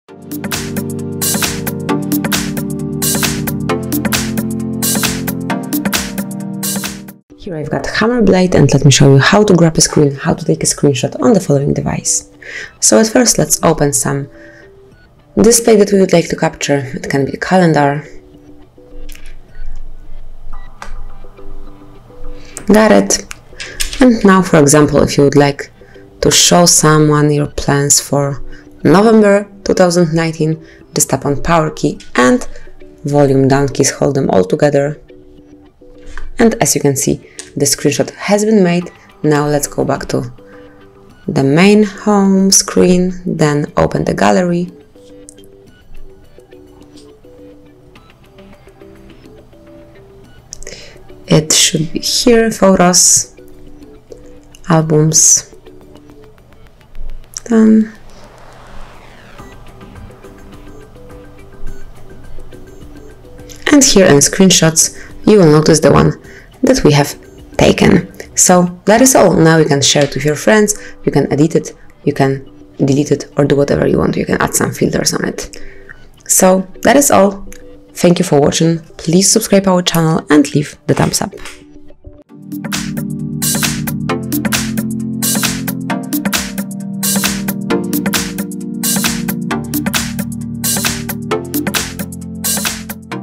Here I've got hammer blade, and let me show you how to grab a screen, how to take a screenshot on the following device. So at first let's open some display that we would like to capture. It can be a calendar. Got it. And now, for example, if you would like to show someone your plans for November 2019, just tap on power key and volume down keys, hold them all together. And as you can see, the screenshot has been made. Now let's go back to the main home screen, then open the gallery. It should be here, photos, albums, done. And here in screenshots, you will notice the one that we have taken. So that is all. Now you can share it with your friends, you can edit it, you can delete it, or do whatever you want. You can add some filters on it. So that is all. Thank you for watching. Please subscribe our channel and leave the thumbs up.